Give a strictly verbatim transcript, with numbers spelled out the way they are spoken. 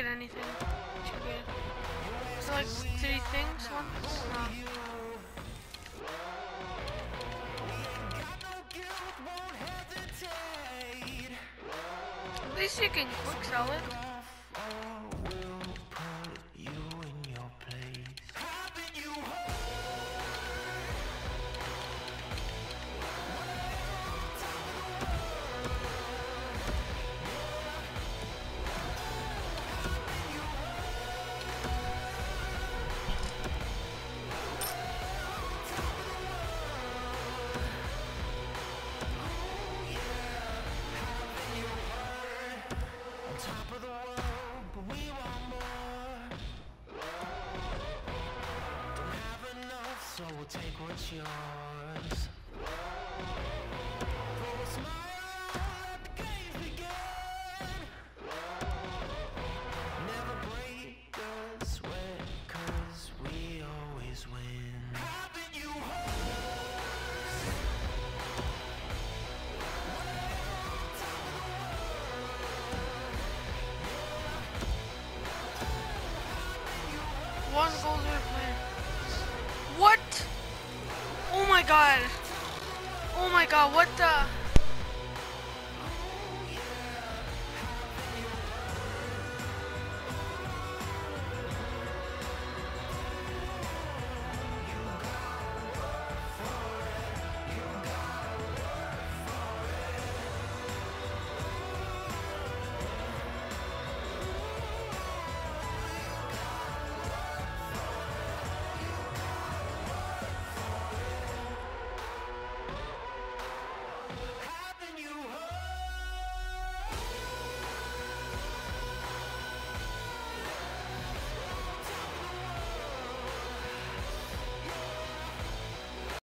get anything. Too good. So like three things once? No. At least you can quick sell it. So we'll take what's yours. Throw a smile, let the games begin. Never break a sweat, cause we always win. Having you One gold airplane. What? Oh my god. Oh my god, what the?